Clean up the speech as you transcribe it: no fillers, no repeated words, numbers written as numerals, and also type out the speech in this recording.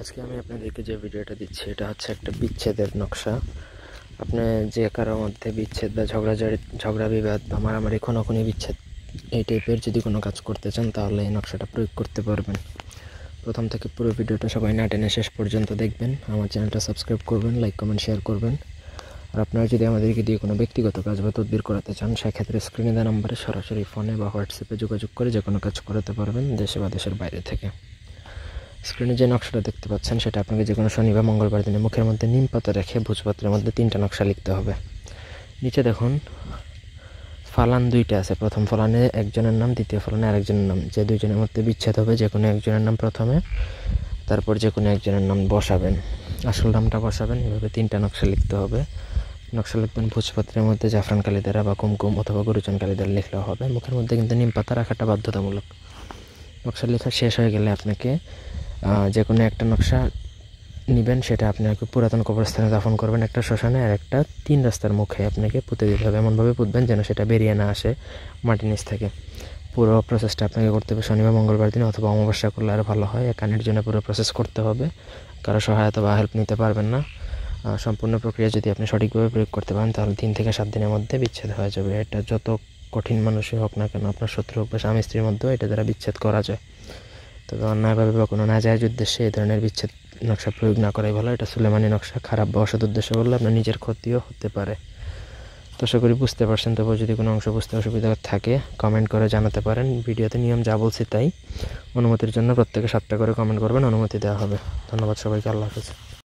আজকে আমি আপনাদেরকে যে ভিডিওটা দিচ্ছি এটা হচ্ছে একটা বিচ্ছেদের নকশা। আপনি যে কারোর মধ্যে বিচ্ছেদ বা ঝগড়া বিবাদ বা মারামারি খুনোখুনি বিচ্ছেদ এই টাইপের যদি কোনো কাজ করতে চান তাহলে এই নকশাটা প্রয়োগ করতে পারবেন। প্রথম থেকে পুরো ভিডিওটা সবাই না টেনে শেষ পর্যন্ত দেখবেন। আমার চ্যানেলটা সাবস্ক্রাইব করবেন, লাইক কমেন্ট শেয়ার করবেন। আর আপনারা যদি আমাদেরকে দিয়ে কোনো ব্যক্তিগত কাজ বা তদবির করাতে চান সেক্ষেত্রে স্ক্রিনে দেওয়া নাম্বারে সরাসরি ফোনে বা হোয়াটসঅ্যাপে যোগাযোগ করে যে কোনো কাজ করাতে পারবেন, দেশে বা দেশের বাইরে থেকে। স্ক্রিনে যে নকশাটা দেখতে পাচ্ছেন সেটা আপনাকে যে কোনো শনি বা মঙ্গলবার দিনে মুখের মধ্যে নিম পাতা রেখে ভোজপত্রের মধ্যে 3টা নকশা লিখতে হবে। নিচে দেখুন ফালান 2টা আছে, প্রথম ফলানে একজনের নাম, দ্বিতীয় ফলানে আরেকজনের নাম। যে দুইজনের মধ্যে বিচ্ছেদ হবে যে কোনো একজনের নাম প্রথমে, তারপর যে কোনো একজনের নাম বসাবেন, আসল নামটা বসাবেন। এভাবে 3টা নকশা লিখতে হবে। নকশা লিখবেন ভোজপত্রের মধ্যে জাফরান কালি দ্বারা বা কুমকুম অথবা গুরুচন কালি দ্বারা লিখলেও হবে। মুখের মধ্যে কিন্তু নিম পাতা রাখাটা বাধ্যতামূলক। নকশা লেখা শেষ হয়ে গেলে আপনাকে যে কোনো একটা নকশা নেবেন, সেটা আপনাকে পুরাতন কবরস্থানে দাফন করবেন, একটা শ্মশানে, আর একটা 3 রাস্তার মুখে আপনাকে পুঁতে দিতে হবে। এমনভাবে পুঁতবেন যেন সেটা বেরিয়ে না আসে মাটির নিচ থেকে। পুরো প্রসেসটা আপনাকে করতে হবে শনিবার মঙ্গলবার দিন অথবা অমাবস্যা করলে আরও ভালো হয়। কানের জন্য পুরো প্রসেস করতে হবে, কারো সহায়তা বা হেল্প নিতে পারবেন না। সম্পূর্ণ প্রক্রিয়া যদি আপনি সঠিকভাবে প্রয়োগ করতে পারেন তাহলে 3 থেকে 7 দিনের মধ্যে বিচ্ছেদ হয়ে যাবে। এটা যত কঠিন মানুষই হোক না কেন, আপনার শত্রু হোক বা স্বামী স্ত্রীর মধ্যেও এটা দ্বারা বিচ্ছেদ করা যায়। তবে অন্যায়ভাবে বা কোনো নাজায়েজ উদ্দেশ্যে এই ধরনের বিচ্ছেদ নকশা প্রয়োগ না করাই ভালো। এটা সুলেমানি নকশা, খারাপ বা অসৎ উদ্দেশ্য করলে আপনার নিজের ক্ষতিও হতে পারে। তো আশা করি বুঝতে পারছেন। তবে যদি কোনো অংশ বুঝতে অসুবিধা থাকে কমেন্ট করে জানাতে পারেন। ভিডিওতে নিয়ম যা বলছি তাই। অনুমতির জন্য প্রত্যেকে 7টা করে কমেন্ট করবেন, অনুমতি দেওয়া হবে। ধন্যবাদ সবাইকে। আল্লাহ হাফেজ।